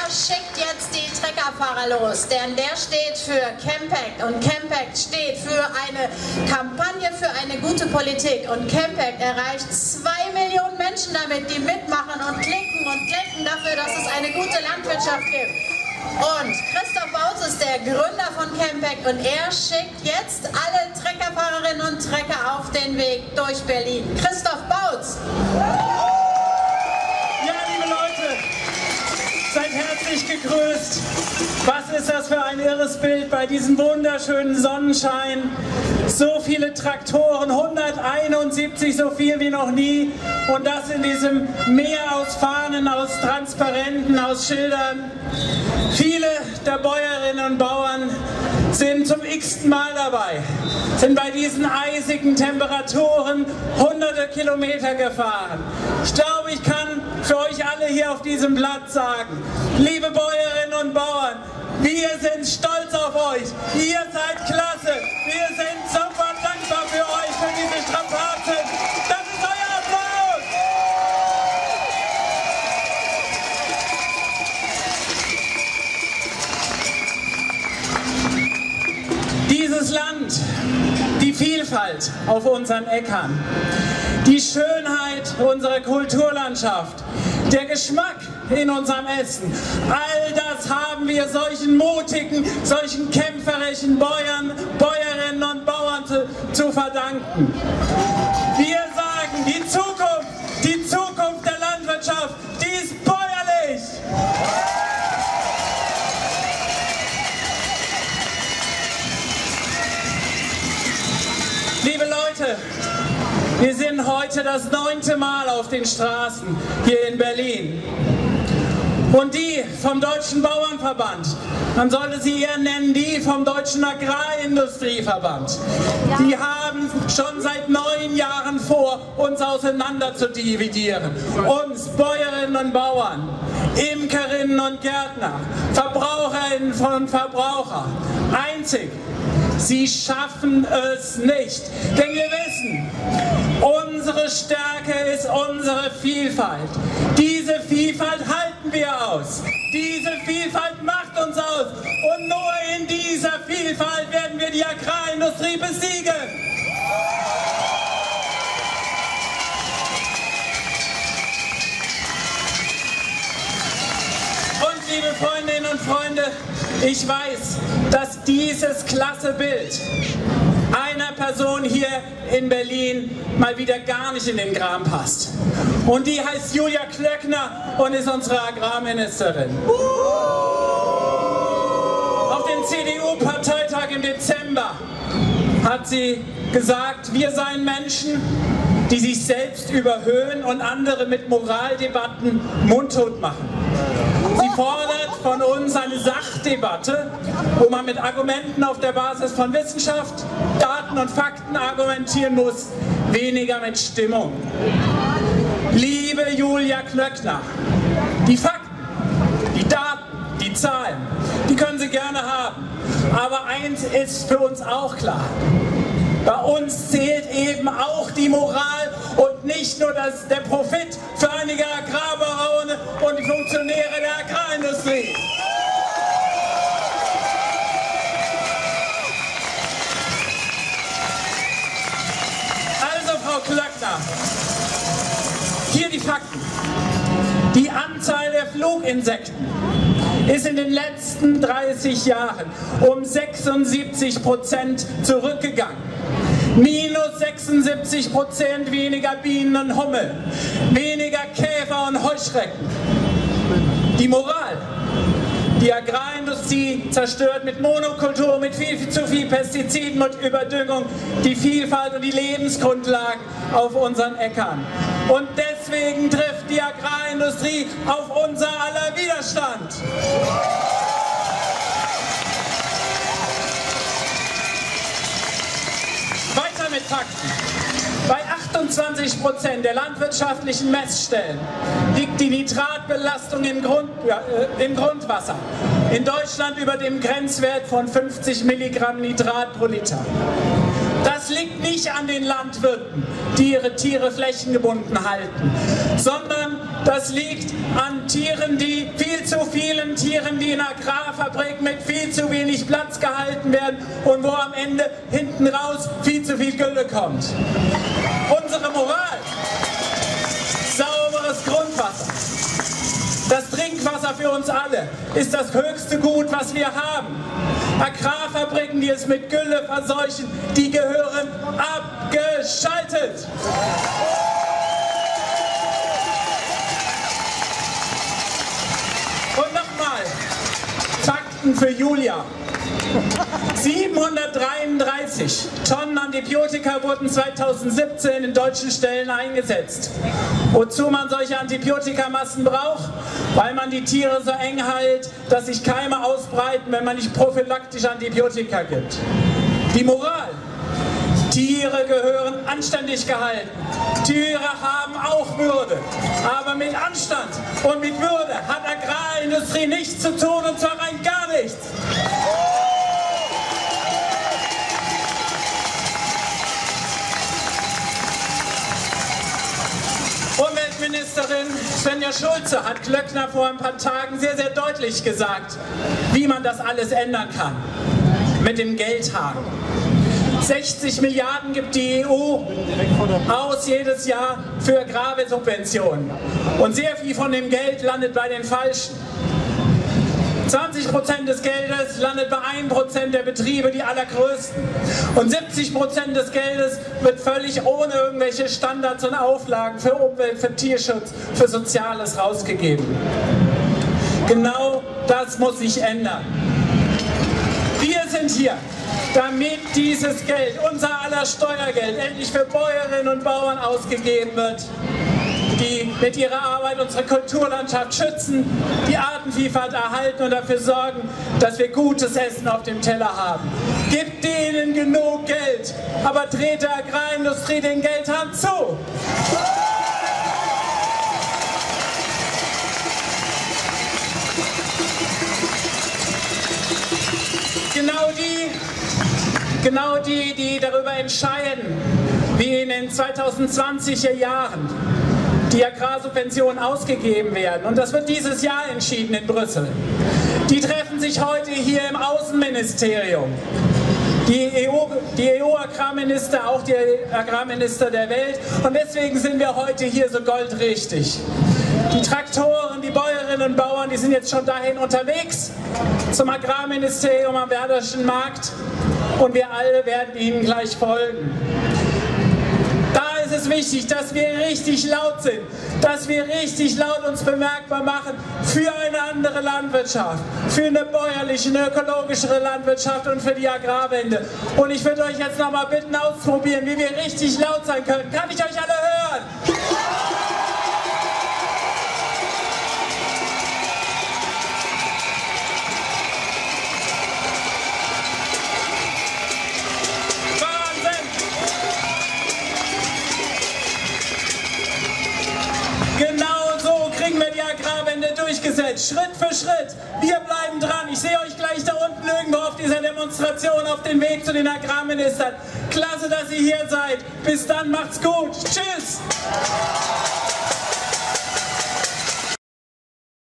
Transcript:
er schickt jetzt die Treckerfahrer los, denn der steht für Campact und Campact steht für eine Kampagne für eine gute Politik und Campact erreicht 2 Millionen Menschen damit, die mitmachen und klicken dafür, dass es eine gute Landwirtschaft gibt. Und Christoph Bautz ist der Gründer von Campact und er schickt jetzt alle Treckerfahrerinnen und Trecker auf den Weg durch Berlin. Christoph Bautz! Ja, liebe Leute, seid herzlich gegrüßt. Was ist das für ein irres Bild bei diesem wunderschönen Sonnenschein? So viele Traktoren, 171, so viel wie noch nie. Und das in diesem Meer aus Fahnen, aus Transparenten, aus Schildern. Viele der Bäuerinnen und Bauern sind zum x-ten Mal dabei, sind bei diesen eisigen Temperaturen hunderte Kilometer gefahren. Ich glaube, ich kann für euch alle hier auf diesem Platz sagen, liebe Bäuerinnen und Bauern, wir sind stolz auf euch, ihr seid klasse, wir sind super dankbar für euch, für diese Strapazen. Das ist euer Applaus! Dieses Land, die Vielfalt auf unseren Äckern, die Schönheit unserer Kulturlandschaft, der Geschmack in unserem Essen, all das haben wir solchen mutigen, solchen kämpferischen Bäuerinnen und Bauern zu verdanken. Wir sagen, die Zukunft der Landwirtschaft, die ist bäuerlich! Liebe Leute, wir sind heute das 9. Mal auf den Straßen hier in Berlin. Und die vom Deutschen Bauernverband, man sollte sie eher nennen, die vom Deutschen Agrarindustrieverband, die haben schon seit 9 Jahren vor, uns auseinander zu dividieren. Uns Bäuerinnen und Bauern, Imkerinnen und Gärtner, Verbraucherinnen und Verbraucher. Einzig, sie schaffen es nicht, denn wir wissen, unsere Stärke ist unsere Vielfalt. Diese Vielfalt halten wir aus. Diese Vielfalt macht uns aus. Und nur in dieser Vielfalt werden wir die Agrarindustrie besiegen. Und liebe Freundinnen und Freunde, ich weiß, dass dieses klasse Bild einer Person hier in Berlin mal wieder gar nicht in den Kram passt. Und die heißt Julia Klöckner und ist unsere Agrarministerin. Auf dem CDU-Parteitag im Dezember hat sie gesagt, wir seien Menschen, die sich selbst überhöhen und andere mit Moraldebatten mundtot machen. Sie fordert von uns eine Sachdebatte, wo man mit Argumenten auf der Basis von Wissenschaft, Daten und Fakten argumentieren muss, weniger mit Stimmung. Liebe Julia Klöckner, die Fakten, die Daten, die Zahlen, die können Sie gerne haben. Aber eins ist für uns auch klar. Bei uns zählt eben auch die Moral und nicht nur der Profit für einige Agrarbauern und die Funktionäre der Agrarindustrie. Also, Frau Klöckner, hier die Fakten. Die Anzahl der Fluginsekten ist in den letzten 30 Jahren um 76% zurückgegangen. Minus 76% weniger Bienen und Hummeln, weniger Käfer und Heuschrecken. Die Moral. Die Agrarindustrie zerstört mit Monokultur, mit viel zu viel Pestiziden und Überdüngung die Vielfalt und die Lebensgrundlagen auf unseren Äckern. Und deswegen trifft die Agrarindustrie auf unser aller Widerstand. Weiter mit Fakten. Bei 28% der landwirtschaftlichen Messstellen liegt die Nitratbelastung im Grundwasser in Deutschland über dem Grenzwert von 50 Milligramm Nitrat pro Liter. Das liegt nicht an den Landwirten, die ihre Tiere flächengebunden halten, sondern das liegt an Tieren, die viel zu vielen Tieren, die in Agrarfabriken mit viel zu wenig Platz gehalten werden und wo am Ende hinten raus viel zu viel Gülle kommt. Unsere Moral: sauberes Grundwasser. Das Trinkwasser für uns alle ist das höchste Gut, was wir haben. Agrarfabriken, die es mit Gülle verseuchen, die gehören abgeschaltet. Und nochmal, Fakten für Julia. 733 Tonnen Antibiotika wurden 2017 in deutschen Ställen eingesetzt. Wozu man solche Antibiotikamassen braucht? Weil man die Tiere so eng hält, dass sich Keime ausbreiten, wenn man nicht prophylaktisch Antibiotika gibt. Die Moral: Tiere gehören anständig gehalten. Tiere haben auch Würde. Aber mit Anstand und mit Würde hat Agrarindustrie nichts zu tun, und zwar rein gar nichts. Umweltministerin Svenja Schulze hat Glöckner vor ein paar Tagen sehr, sehr deutlich gesagt, wie man das alles ändern kann. Mit dem Geldhahn. 60 Milliarden gibt die EU aus jedes Jahr für Agrarsubventionen. Und sehr viel von dem Geld landet bei den Falschen. 20% des Geldes landet bei 1% der Betriebe, die allergrößten. Und 70% des Geldes wird völlig ohne irgendwelche Standards und Auflagen für Umwelt, für Tierschutz, für Soziales rausgegeben. Genau das muss sich ändern. Wir sind hier, damit dieses Geld, unser aller Steuergeld, endlich für Bäuerinnen und Bauern ausgegeben wird, die mit ihrer Arbeit unsere Kulturlandschaft schützen, die Artenvielfalt erhalten und dafür sorgen, dass wir gutes Essen auf dem Teller haben. Gebt denen genug Geld, aber dreht der Agrarindustrie den Geldhahn zu. Genau die darüber entscheiden, wie in den 2020er Jahren die Agrarsubventionen ausgegeben werden. Und das wird dieses Jahr entschieden in Brüssel. Die treffen sich heute hier im Außenministerium. Die EU-Agrarminister, auch die Agrarminister der Welt. Und deswegen sind wir heute hier so goldrichtig. Die Traktoren, die Bäuerinnen und Bauern, die sind jetzt schon dahin unterwegs zum Agrarministerium am Werderschen Markt. Und wir alle werden ihnen gleich folgen. Da ist es wichtig, dass wir richtig laut sind, dass wir richtig laut uns bemerkbar machen für eine andere Landwirtschaft, für eine bäuerliche, eine ökologischere Landwirtschaft und für die Agrarwende. Und ich würde euch jetzt noch mal bitten, auszuprobieren, wie wir richtig laut sein können. Kann ich euch alle hören? Durchgesetzt, Schritt für Schritt. Wir bleiben dran. Ich sehe euch gleich da unten irgendwo auf dieser Demonstration auf dem Weg zu den Agrarministern. Klasse, dass ihr hier seid. Bis dann, macht's gut. Tschüss.